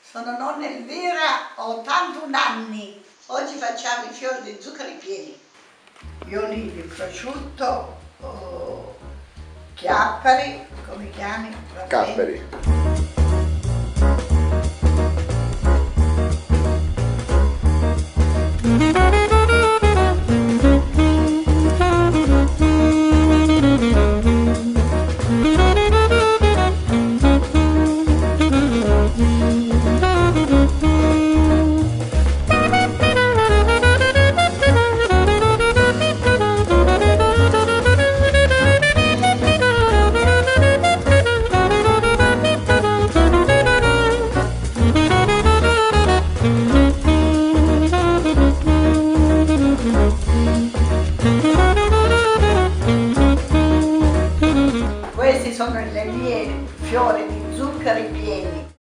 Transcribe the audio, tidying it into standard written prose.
Sono nonna Elvira, ho 81 anni. Oggi facciamo i fiori di zucchero pieni. Violini, prosciutto, chiapperi, come chiami? Capperi.